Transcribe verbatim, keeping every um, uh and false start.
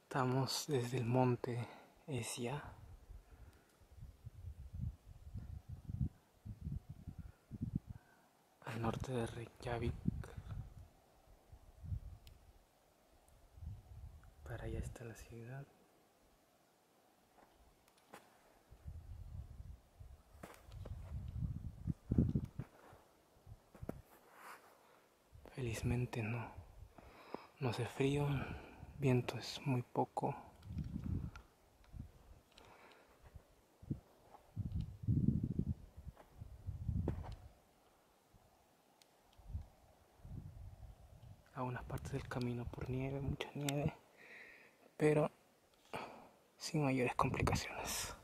Estamos desde el monte Esia, al norte de Reykjavik. Para allá está la ciudad. Felizmente no, no hace frío, viento es muy poco. Algunas partes del camino por nieve, mucha nieve, pero sin mayores complicaciones.